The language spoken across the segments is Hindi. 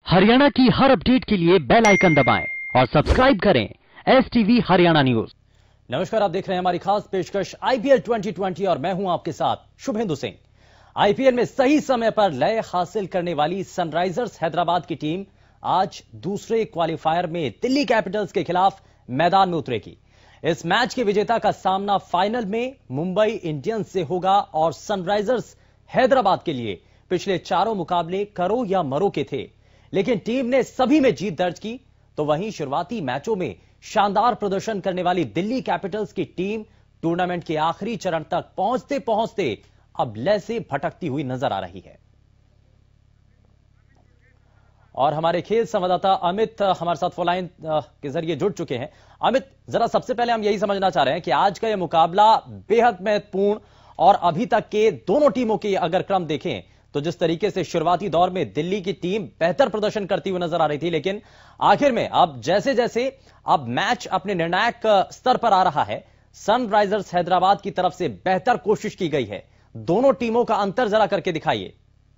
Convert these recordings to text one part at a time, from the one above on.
हरियाणा की हर अपडेट के लिए बेल आइकन दबाएं और सब्सक्राइब करें STV हरियाणा न्यूज। नमस्कार, आप देख रहे हैं हमारी खास पेशकश IPL 2020 और मैं हूं आपके साथ शुभेंदु सिंह। IPL में सही समय पर लय हासिल करने वाली सनराइजर्स हैदराबाद की टीम आज दूसरे क्वालिफायर में दिल्ली कैपिटल्स के खिलाफ मैदान में उतरेगी। इस मैच के विजेता का सामना फाइनल में मुंबई इंडियंस से होगा और सनराइजर्स हैदराबाद के लिए पिछले चारों मुकाबले करो या मरो के थे, लेकिन टीम ने सभी में जीत दर्ज की। तो वहीं शुरुआती मैचों में शानदार प्रदर्शन करने वाली दिल्ली कैपिटल्स की टीम टूर्नामेंट के आखिरी चरण तक पहुंचते पहुंचते अब लय से भटकती हुई नजर आ रही है। और हमारे खेल संवाददाता अमित हमारे साथ फोनलाइन के जरिए जुड़ चुके हैं। अमित, जरा सबसे पहले हम यही समझना चाह रहे हैं कि आज का यह मुकाबला बेहद महत्वपूर्ण और अभी तक के दोनों टीमों के अगर क्रम देखें तो जिस तरीके से शुरुआती दौर में दिल्ली की टीम बेहतर प्रदर्शन करती हुई नजर आ रही थी, लेकिन आखिर में अब जैसे जैसे अब मैच अपने निर्णायक स्तर पर आ रहा है, सनराइजर्स हैदराबाद की तरफ से बेहतर कोशिश की गई है। दोनों टीमों का अंतर जरा करके दिखाइए।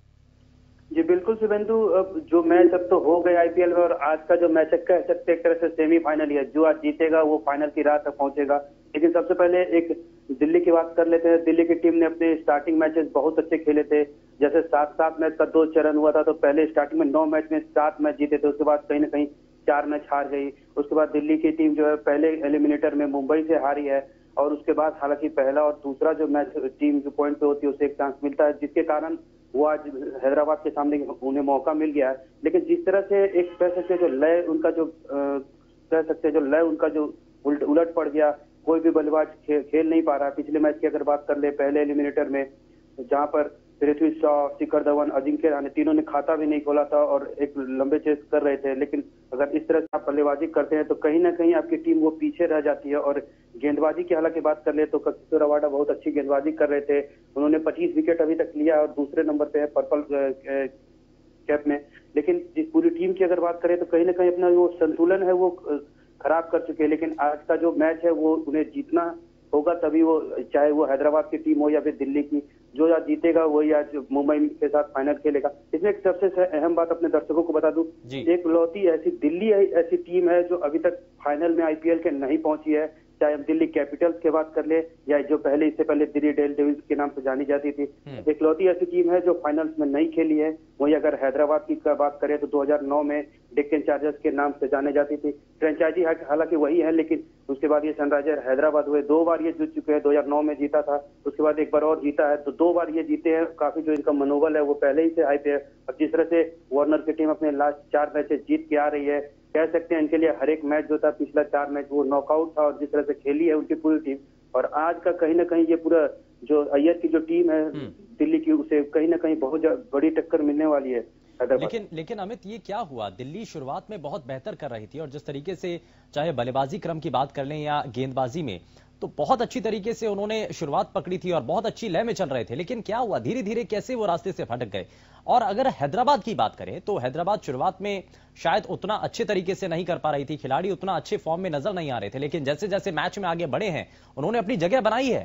जी बिल्कुल शुभेंदु, अब जो मैच अब तो हो गए आईपीएल में, और आज का जो मैच है कह सकते एक तरह से सेमीफाइनल ही है। जो आज जीतेगा वो फाइनल की राह तक पहुंचेगा। लेकिन सबसे पहले एक दिल्ली की बात कर लेते हैं। दिल्ली की टीम ने अपने स्टार्टिंग मैचेस बहुत अच्छे खेले थे। जैसे 7-7 मैच का 2 चरण हुआ था, तो पहले स्टार्टिंग में 9 मैच में 7 मैच जीते थे, उसके बाद कहीं ना कहीं 4 मैच हार गई। उसके बाद दिल्ली की टीम जो है पहले एलिमिनेटर में मुंबई से हारी है, और उसके बाद हालांकि पहला और दूसरा जो मैच टीम जो पॉइंट पे होती है उसे एक चांस मिलता है, जिसके कारण वो आज हैदराबाद के सामने उन्हें मौका मिल गया है। लेकिन जिस तरह से एक कह सकते हैं जो लय उनका जो कह सकते हैं जो लय उनका जो उलट पड़ गया, कोई भी बल्लेबाज खेल नहीं पा रहा। पिछले मैच की अगर बात कर ले, पहले एलिमिनेटर में जहां पर पृथ्वी शॉ, शिखर धवन, अजिंक्य रहाणे तीनों ने खाता भी नहीं खोला था और एक लंबे चेस कर रहे थे। लेकिन अगर इस तरह से आप बल्लेबाजी करते हैं तो कहीं ना कहीं आपकी टीम वो पीछे रह जाती है। और गेंदबाजी की हालांकि बात कर ले तो किशोर रबाडा बहुत अच्छी गेंदबाजी कर रहे थे। उन्होंने 25 विकेट अभी तक लिया और दूसरे नंबर पे है पर्पल कैप में। लेकिन जिस पूरी टीम की अगर बात करें तो कहीं ना कहीं अपना जो संतुलन है वो खराब कर चुके हैं। लेकिन आज का जो मैच है वो उन्हें जीतना होगा, तभी वो, चाहे वो हैदराबाद की टीम हो या फिर दिल्ली की, जो आज जीतेगा वही आज मुंबई के साथ फाइनल खेलेगा। इसमें एक सबसे अहम बात अपने दर्शकों को बता दूं, एक लौती ऐसी दिल्ली ऐसी टीम है जो अभी तक फाइनल में आईपीएल के नहीं पहुंची है। चाहे हम दिल्ली कैपिटल्स की बात कर ले या जो पहले इससे पहले दिल्ली डेयरडेविल्स के नाम से जानी जाती थी, एकलौती ऐसी टीम है जो फाइनल्स में नहीं खेली है। वही अगर हैदराबाद की बात करें तो 2009 में डेक्कन चार्जर्स के नाम से जाने जाती थी। फ्रेंचाइजी हालांकि वही है, लेकिन उसके बाद ये सनराइजर हैदराबाद हुए। 2 बार ये जीत चुके हैं। 2009 में जीता था, उसके बाद एक बार और जीता है, तो 2 बार ये जीते हैं। काफी जो इनका मनोबल है वो पहले ही से हाई पे है। अब जिस तरह से वार्नर की टीम अपने लास्ट 4 मैचेस जीत के आ रही है, कह सकते हैं इनके लिए हर एक मैच जो था पिछला 4 मैच वो नॉकआउट था। और जिस तरह से खेली है उनकी पूरी टीम, और आज का कहीं ना कहीं ये पूरा जो अय्यर की जो टीम है दिल्ली की, उसे कहीं ना कहीं बहुत बड़ी टक्कर मिलने वाली है। लेकिन अमित, ये क्या हुआ? दिल्ली शुरुआत में बहुत बेहतर कर रही थी और जिस तरीके से चाहे बल्लेबाजी क्रम की बात कर लें या गेंदबाजी में, तो बहुत अच्छी तरीके से उन्होंने शुरुआत पकड़ी थी और बहुत अच्छी लय में चल रहे थे। लेकिन क्या हुआ, धीरे धीरे कैसे वो रास्ते से भटक गए? और अगर हैदराबाद की बात करें तो हैदराबाद शुरुआत में शायद उतना अच्छे तरीके से नहीं कर पा रही थी, खिलाड़ी उतना अच्छे फॉर्म में नजर नहीं आ रहे थे, लेकिन जैसे जैसे मैच में आगे बढ़े हैं उन्होंने अपनी जगह बनाई है।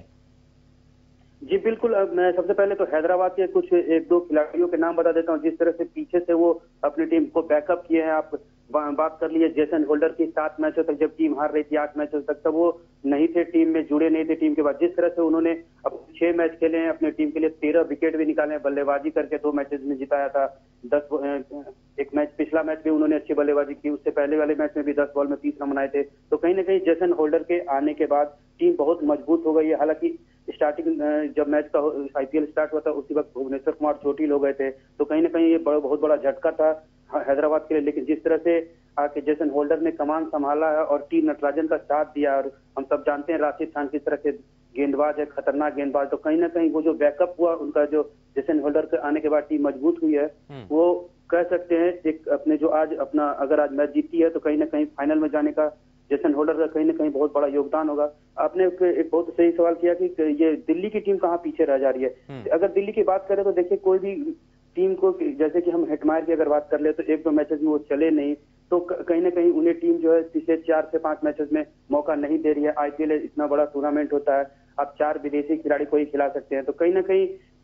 जी बिल्कुल, अब मैं सबसे पहले तो हैदराबाद के कुछ 1-2 खिलाड़ियों के नाम बता देता हूँ, जिस तरह से पीछे से वो अपनी टीम को बैकअप किए हैं। आप बात कर लीजिए जेसन होल्डर की, 7 मैचों तक जब टीम हार रही थी, 8 मैचों तक, तब वो नहीं थे टीम में, जुड़े नहीं थे टीम के बाद। जिस तरह से उन्होंने अब 6 मैच खेले हैं अपनी टीम के लिए, 13 विकेट भी निकाले हैं, बल्लेबाजी करके 2 मैचेस में जिताया था। 10 एक मैच, पिछला मैच भी उन्होंने अच्छी बल्लेबाजी की, उससे पहले वाले मैच में भी 10 बॉल में 30 रन बनाए थे। तो कहीं ना कहीं जेसन होल्डर के आने के बाद टीम बहुत मजबूत हो गई है। हालांकि स्टार्टिंग जब मैच का आईपीएल स्टार्ट हुआ था उसी वक्त भुवनेश्वर कुमार चोटिल हो गए थे, तो कहीं ना कहीं ये बहुत बड़ा झटका था हैदराबाद के लिए। लेकिन जिस तरह से आके जेसन होल्डर ने कमान संभाला है और टी नटराजन का साथ दिया, और हम सब जानते हैं राशिद खान किस तरह के गेंदबाज है, खतरनाक गेंदबाज, तो कहीं ना कहीं वो जो बैकअप हुआ उनका, जो जेसन होल्डर के आने के बाद टीम मजबूत हुई है। वो कह सकते हैं एक अपने जो आज अपना अगर आज मैच जीती है तो कहीं ना कहीं फाइनल में जाने का जेसन होल्डर का कहीं ना कहीं बहुत बड़ा योगदान होगा। आपने एक बहुत सही सवाल किया कि ये दिल्ली की टीम कहाँ पीछे रह जा रही है। अगर दिल्ली की बात करें तो देखिए, कोई भी टीम को, जैसे कि हम हेटमायर की अगर बात कर ले तो 1-2 मैचेस में वो चले नहीं, तो कहीं ना कहीं उन्हें टीम जो है पिछले 4 से 5 मैचेस में मौका नहीं दे रही है। आईपीएल इतना बड़ा टूर्नामेंट होता है, आप 4 विदेशी खिलाड़ी को ही खिला सकते हैं, तो कहीं ना कहीं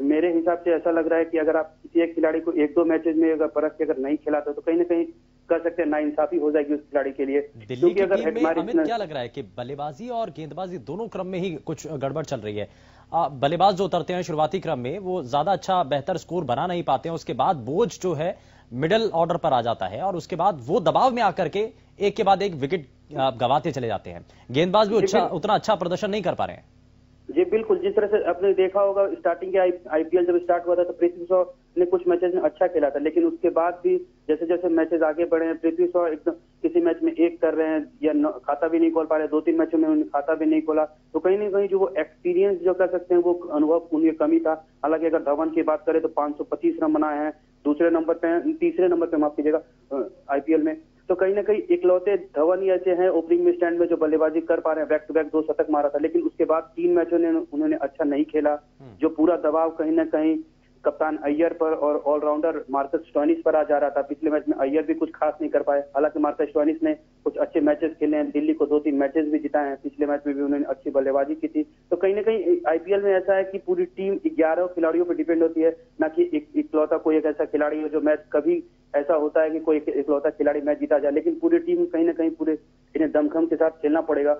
मेरे हिसाब से ऐसा लग रहा है कि अगर आप किसी एक खिलाड़ी को एक दो मैचेस में अगर परख के अगर नहीं खिलाते तो कहीं ना कहीं कर सकते हैं, नाइंसाफी हो जाएगी उस खिलाड़ी के लिए। दिल्ली की टीम में अमित क्या लग रहा है कि बल्लेबाजी और गेंदबाजी दोनों क्रम में ही कुछ गड़बड़ चल रही है। बल्लेबाज जो उतरते हैं शुरुआती क्रम में वो ज्यादा अच्छा बेहतर स्कोर बना नहीं पाते हैं, उसके बाद बोझ जो है मिडिल ऑर्डर पर आ जाता है और उसके बाद वो दबाव में आकर के एक के बाद एक विकेट गंवाते चले जाते हैं। गेंदबाज भी उतना अच्छा प्रदर्शन नहीं कर पा रहे हैं। जी बिल्कुल, जिस तरह से आपने देखा होगा स्टार्टिंग के आईपीएल जब स्टार्ट हुआ था तो पृथ्वी शॉ ने कुछ मैचेस में अच्छा खेला था, लेकिन उसके बाद भी जैसे जैसे मैचेस आगे बढ़े हैं पृथ्वी शॉ एकदम किसी मैच में एक कर रहे हैं या खाता भी नहीं खोल पा रहे, 2-3 मैचों में उन्होंने खाता भी नहीं खोला, तो कहीं ना कहीं जो वो एक्सपीरियंस जो कर सकते हैं वो अनुभव उनकी कमी था। हालांकि अगर धवन की बात करें तो 525 रन बनाए हैं, तीसरे नंबर पे माफ कीजिएगा आईपीएल में, तो कहीं ना कहीं इकलौते धवन ही ऐसे हैं ओपनिंग में स्टैंड में जो बल्लेबाजी कर पा रहे हैं। बैक टू बैक 2 शतक मारा था, लेकिन उसके बाद 3 मैचों में उन्होंने अच्छा नहीं खेला। जो पूरा दबाव कहीं ना कहीं कप्तान अय्यर पर और ऑलराउंडर मार्कस स्टोइनिस पर आ जा रहा था। पिछले मैच में अय्यर भी कुछ खास नहीं कर पाए, हालांकि मार्कस स्टोइनिस ने कुछ अच्छे मैचेस खेले हैं, दिल्ली को 2-3 मैचेस भी जिताए हैं, पिछले मैच में भी उन्होंने अच्छी बल्लेबाजी की थी। तो कहीं ना कहीं आईपीएल में ऐसा है कि पूरी टीम 11 खिलाड़ियों पर डिपेंड होती है, ना कि इकलौता कोई एक ऐसा खिलाड़ी हो जो मैच, कभी ऐसा होता है कि कोई इकलौता खिलाड़ी मैच जीता जाए, लेकिन पूरी टीम कहीं ना कहीं पूरे इन्हें दमखम के साथ खेलना पड़ेगा।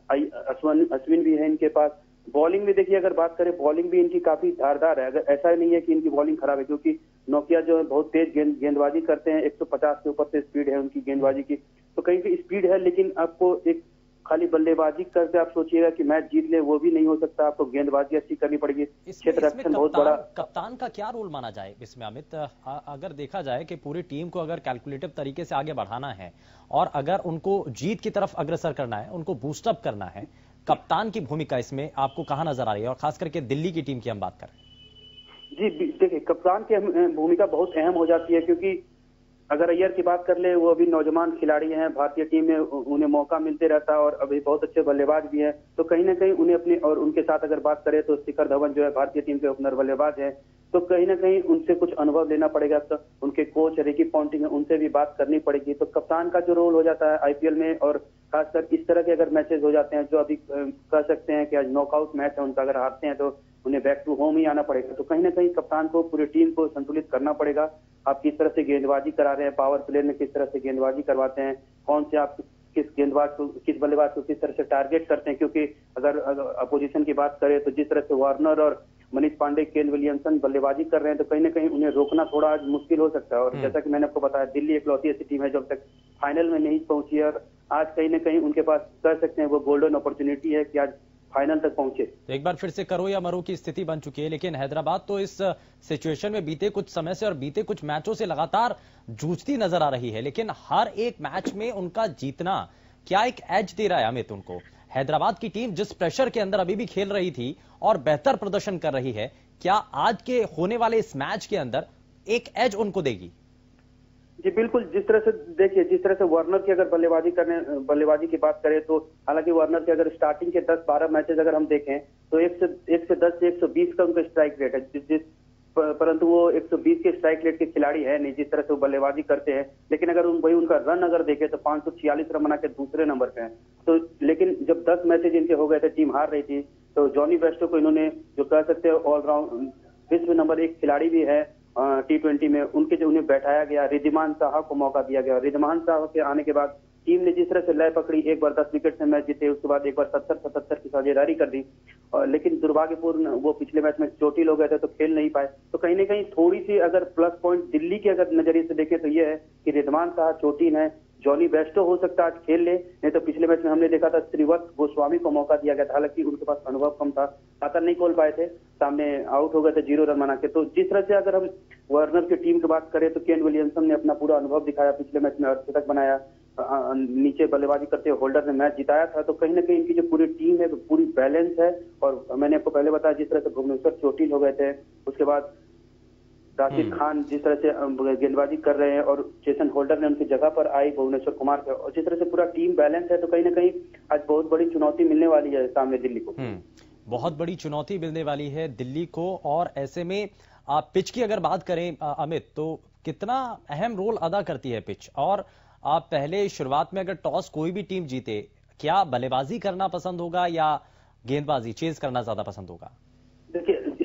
अश्विन भी है इनके पास। बॉलिंग में देखिए, अगर बात करें बॉलिंग भी इनकी काफी धारदार है, अगर ऐसा नहीं है कि इनकी बॉलिंग खराब है, क्योंकि नोकिया जो है बहुत तेज गेंदबाजी करते हैं, 150 के ऊपर से स्पीड है उनकी गेंदबाजी की, तो कहीं भी स्पीड है, लेकिन आपको एक खाली बल्लेबाजी करके आप सोचिएगा कि मैच जीत ले, वो भी नहीं हो सकता, आपको गेंदबाजी अच्छी करनी पड़ेगी। क्षेत्र रक्षण बहुत बड़ा। कप्तान का क्या रोल माना जाए इसमें अमित? अगर देखा जाए कि पूरी टीम को अगर कैलकुलेटिव तरीके से आगे बढ़ाना है और अगर उनको जीत की तरफ अग्रसर करना है, उनको बूस्टअप करना है, कप्तान की भूमिका इसमें आपको कहां नजर आ रही है? और खास करके दिल्ली की टीम की हम बात करें। जी देखिए, कप्तान की भूमिका बहुत अहम हो जाती है, क्योंकि अगर अय्यर की बात कर ले, वो अभी नौजवान खिलाड़ी हैं, भारतीय टीम में उन्हें मौका मिलते रहता है और अभी बहुत अच्छे बल्लेबाज भी हैं, तो कहीं ना कहीं उन्हें अपने, और उनके साथ अगर बात करें तो शिखर धवन जो है भारतीय टीम के ओपनर बल्लेबाज हैं, तो कहीं ना कहीं उनसे कुछ अनुभव लेना पड़ेगा। तो उनके कोच रिकी पॉन्टिंग है, उनसे भी बात करनी पड़ेगी। तो कप्तान का जो रोल हो जाता है आईपीएल में, और खासकर इस तरह के अगर मैचेस हो जाते हैं जो अभी कह सकते हैं कि आज नॉकआउट मैच है उनका, अगर हारते हैं तो उन्हें बैक टू होम ही आना पड़ेगा, तो कहीं ना कहीं कप्तान को पूरी टीम को संतुलित करना पड़ेगा। आप किस तरह से गेंदबाजी करा रहे हैं, पावर प्ले में किस तरह से गेंदबाजी करवाते हैं, कौन से आप किस बल्लेबाज को किस तरह से टारगेट करते हैं, क्योंकि अगर अपोजिशन की बात करें तो जिस तरह से वार्नर और मनीष पांडे, केन विलियमसन बल्लेबाजी कर रहे हैं, तो कहीं ना कहीं उन्हें रोकना थोड़ा आज मुश्किल हो सकता है। और जैसा कि मैंने आपको बताया, दिल्ली इकलौती ऐसी टीम है जो अब तक फाइनल में नहीं पहुंची है, और आज कहीं ना कहीं उनके पास कह सकते हैं वो गोल्डन अपॉर्चुनिटी है कि आज फाइनल तक पहुंचे। तो एक बार फिर से करो या मरो की स्थिति बन चुकी है, लेकिन हैदराबाद तो इस सिचुएशन में बीते कुछ समय से और बीते कुछ मैचों से लगातार जूझती नजर आ रही है, लेकिन हर एक मैच में उनका जीतना क्या एक एज दे रहा है अमित उनको? हैदराबाद की टीम जिस प्रेशर के अंदर अभी भी खेल रही थी और बेहतर प्रदर्शन कर रही है, क्या आज के होने वाले इस मैच के अंदर एक एज उनको देगी? जी बिल्कुल, जिस तरह से देखिए, जिस तरह से वार्नर की अगर बल्लेबाजी की बात करें तो हालांकि वार्नर के अगर स्टार्टिंग के 10-12 मैचेस अगर हम देखें तो 1 से 10 से 120 का उनका स्ट्राइक रेट है, परंतु वो 120 के स्ट्राइक रेट के खिलाड़ी है नहीं, जिस तरह से वो बल्लेबाजी करते हैं। लेकिन अगर वही उनका रन अगर देखें तो 546 रन बना के दूसरे नंबर पे हैं। तो लेकिन जब 10 मैचेज इनके हो गए थे, टीम हार रही थी, तो जॉनी बेस्टो को इन्होंने जो कह सकते हैं ऑलराउंड विश्व नंबर 1 खिलाड़ी भी है T20 में, उनके जो उन्हें बैठाया गया, रिद्धिमान साहा को मौका दिया गया। रिद्धिमान साहा के आने के बाद टीम ने जिस तरह से लय पकड़ी, एक बार 10 विकेट से मैच जीते, उसके बाद एक बार 70-77 की साझेदारी कर दी, लेकिन दुर्भाग्यपूर्ण वो पिछले मैच में चोटिल हो गए थे तो खेल नहीं पाए। तो कहीं ना कहीं थोड़ी सी अगर प्लस पॉइंट दिल्ली के अगर नजरिए से देखें तो ये है कि रिद्धिमान साहा चोटिल है, जॉनी बेस्टो हो सकता है आज खेल ले, नहीं तो पिछले मैच में हमने देखा था श्रीवत्स गोस्वामी को मौका दिया गया था, हालांकि उनके पास अनुभव कम था, खाता नहीं खोल पाए थे, सामने आउट हो गए थे 0 रन बना के। तो जिस तरह से अगर हम वार्नर की टीम की बात करें तो केन विलियमसन ने अपना पूरा अनुभव दिखाया, पिछले मैच में अर्धशतक बनाया, नीचे बल्लेबाजी करते हुए होल्डर ने मैच जिताया था। तो कहीं ना कहीं इनकी जो पूरी टीम है वो पूरी बैलेंस है, और मैंने आपको पहले बताया जिस तरह से भुवनेश्वर चोटिल हो गए थे, उसके बाद राशिद खान जिस तरह से गेंदबाजी कर रहे हैं और जेसन होल्डर ने उनकी जगह पर आई भुवनेश्वर कुमार के, और जिस तरह से पूरा टीम बैलेंस है, तो कहीं ना कहीं आज बहुत बड़ी चुनौती मिलने वाली है सामने दिल्ली को। बहुत बड़ी चुनौती मिलने वाली है दिल्ली को। और ऐसे में आप पिच की अगर बात करें अमित, तो कितना अहम रोल अदा करती है पिच? और आप पहले शुरुआत में अगर टॉस कोई भी टीम जीते, क्या बल्लेबाजी करना पसंद होगा या गेंदबाजी चेज करना ज्यादा पसंद होगा? देखिए,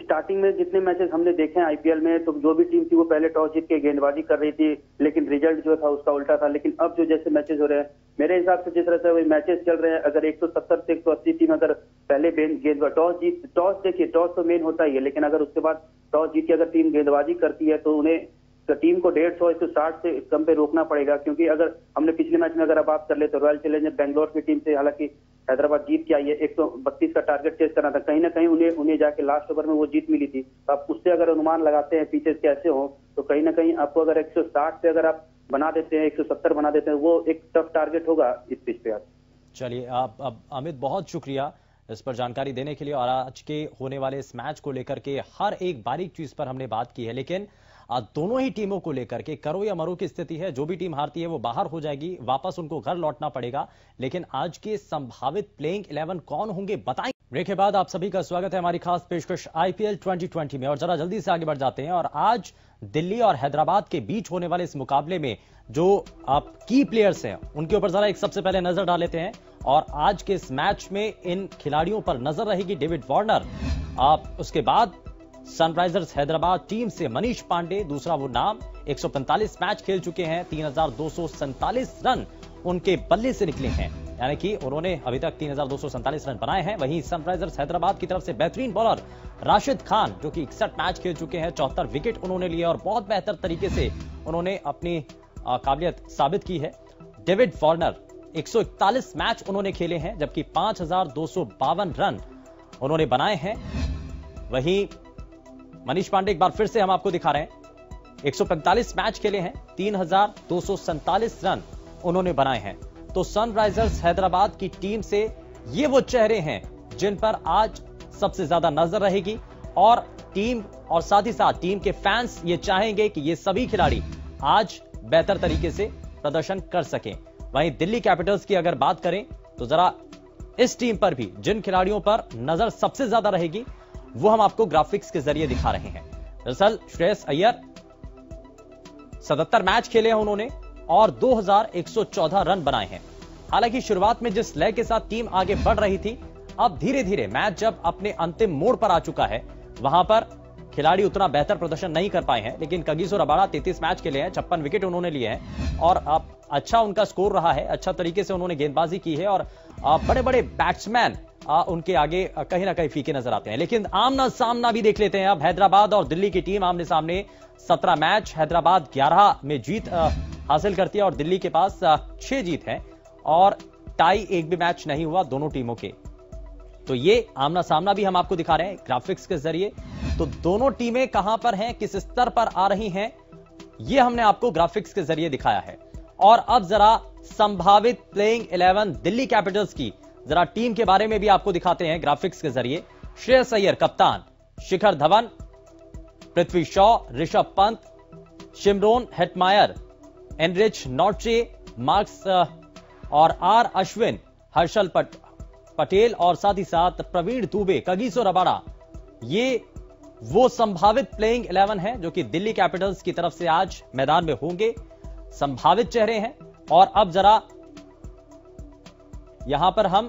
स्टार्टिंग में जितने मैचेस हमने देखे हैं आईपीएल में, तो जो भी टीम थी वो पहले टॉस जीत के गेंदबाजी कर रही थी, लेकिन रिजल्ट जो था उसका उल्टा था। लेकिन अब जो जैसे मैचेस हो रहे हैं, मेरे हिसाब से जिस तरह से वही मैचेस चल रहे हैं, अगर 170 से 180 टीम अगर पहले टॉस देखिए, टॉस तो मेन होता ही है, लेकिन अगर उसके बाद टॉस जीत के अगर टीम गेंदबाजी करती है तो उन्हें तो टीम को 150-160 से कम पे रोकना पड़ेगा। क्योंकि अगर हमने पिछले मैच में अगर आप बात कर ले तो रॉयल चैलेंजर बेंगलोर की टीम से हालांकि हैदराबाद जीत के आई है, 132 का टारगेट चेस करना था, कहीं ना कहीं उन्हें जाके लास्ट ओवर में वो जीत मिली थी। तो आप उससे अगर अनुमान लगाते हैं पीछे कैसे हो, तो कहीं ना कहीं आपको अगर 160 पे अगर आप बना देते हैं, 170 बना देते हैं, वो एक टफ टारगेट होगा इस पिच पे। आप चलिए, आप अमित बहुत शुक्रिया इस पर जानकारी देने के लिए, और आज के होने वाले इस मैच को लेकर के हर एक बारीक चीज पर हमने बात की है। लेकिन दोनों ही टीमों को लेकर के करो या मरो की स्थिति है। जो भी टीम हारती है वो बाहर हो जाएगी, वापस उनको घर लौटना पड़ेगा। लेकिन आज के संभावित प्लेइंग 11 कौन होंगे बताएं। ब्रेक के बाद आप सभी का स्वागत है हमारी खास पेशकश आईपीएल 2020 में, और जरा जल्दी से आगे बढ़ जाते हैं। और आज दिल्ली और हैदराबाद के बीच होने वाले इस मुकाबले में जो आप की प्लेयर्स हैं उनके ऊपर जरा एक सबसे पहले नजर डाल लेते हैं। और आज के इस मैच में इन खिलाड़ियों पर नजर रहेगी डेविड वार्नर, उसके बाद सनराइजर्स हैदराबाद टीम से मनीष पांडे, दूसरा वो नाम, 145 मैच खेल चुके हैं, 3247 रन उनके बल्ले से निकले हैं, यानी कि उन्होंने अभी तक 3247 रन बनाए हैं। वहीं सनराइजर्स हैदराबाद की तरफ से बेहतरीन बॉलर राशिद खान, जो कि 61 मैच खेल चुके हैं, 74 विकेट उन्होंने लिए और बहुत बेहतर तरीके से उन्होंने अपनी काबिलियत साबित की है। डेविड वार्नर 141 मैच उन्होंने खेले हैं, जबकि 5252 रन उन्होंने बनाए हैं। वहीं मनीष पांडे एक बार फिर से हम आपको दिखा रहे हैं, 145 मैच खेले हैं, 3247 रन उन्होंने बनाए हैं। तो सनराइजर्स हैदराबाद की टीम से ये वो चेहरे हैं जिन पर आज सबसे ज्यादा नजर रहेगी, और टीम और साथ ही साथ टीम के फैंस ये चाहेंगे कि ये सभी खिलाड़ी आज बेहतर तरीके से प्रदर्शन कर सकें। वहीं दिल्ली कैपिटल्स की अगर बात करें तो जरा इस टीम पर भी जिन खिलाड़ियों पर नजर सबसे ज्यादा रहेगी वो हम आपको ग्राफिक्स के जरिए दिखा रहे हैं। दरअसल श्रेयस अय्यर 77 मैच खेले हैं उन्होंने और 2114 रन बनाए हैं। हालांकि शुरुआत में जिस लय के साथ टीम आगे बढ़ रही थी, अब धीरे धीरे मैच जब अपने अंतिम मोड़ पर आ चुका है, वहां पर खिलाड़ी उतना बेहतर प्रदर्शन नहीं कर पाए हैं। लेकिन कगिसो रबाड़ा 33 मैच खेले हैं, 56 विकेट उन्होंने लिए हैं और अब अच्छा उनका स्कोर रहा है, अच्छा तरीके से उन्होंने गेंदबाजी की है और बड़े बड़े बैट्समैन उनके आगे कहीं ना कहीं फीके नजर आते हैं। लेकिन आमना सामना भी देख लेते हैं अब। हैदराबाद और दिल्ली की टीम आमने सामने, 17 मैच, हैदराबाद 11 में जीत हासिल करती है और दिल्ली के पास 6 जीत है और टाई एक भी मैच नहीं हुआ दोनों टीमों के। तो ये आमना सामना भी हम आपको दिखा रहे हैं ग्राफिक्स के जरिए। तो दोनों टीमें कहां पर हैं, किस स्तर पर आ रही हैं, ये हमने आपको ग्राफिक्स के जरिए दिखाया है। और अब जरा संभावित प्लेइंग 11 दिल्ली कैपिटल्स की जरा टीम के बारे में भी आपको दिखाते हैं ग्राफिक्स के जरिए। श्रेयस अय्यर कप्तान, Shikhar Dhawan, Prithvi Shaw, Rishabh Pant, Shimron Hetmyer, Anrich Nortje, Marcus और आर अश्विन, हर्षल पटेल और साथ ही साथ प्रवीण दुबे, कगिसो रबाड़ा, ये वो संभावित प्लेइंग 11 है जो कि दिल्ली कैपिटल्स की तरफ से आज मैदान में होंगे। संभावित चेहरे हैं। और अब जरा यहां पर हम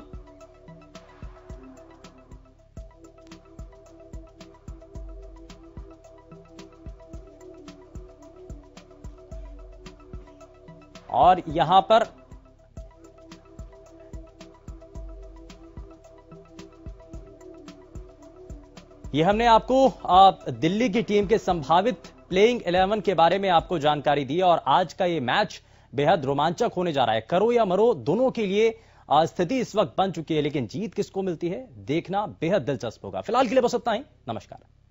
और यहां पर ये हमने आपको दिल्ली की टीम के संभावित प्लेइंग 11 के बारे में आपको जानकारी दी और आज का ये मैच बेहद रोमांचक होने जा रहा है। करो या मरो दोनों के लिए स्थिति इस वक्त बन चुकी है, लेकिन जीत किसको मिलती है देखना बेहद दिलचस्प होगा। फिलहाल के लिए बस इतना ही। नमस्कार।